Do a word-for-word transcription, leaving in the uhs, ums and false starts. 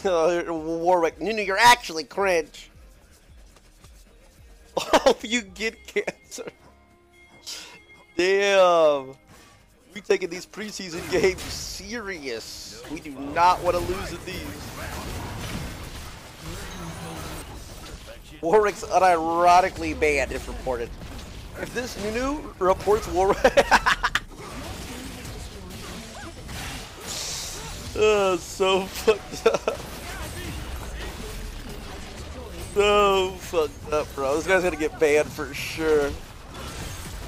Uh, Warwick, Nunu, you're actually cringe. Oh, you get cancer. Damn. We taking these preseason games serious. We do not want to lose in these. Warwick's unironically banned if reported. If this Nunu reports Warwick... Oh, so fucked up. So fucked up, bro. This guy's gonna get banned for sure.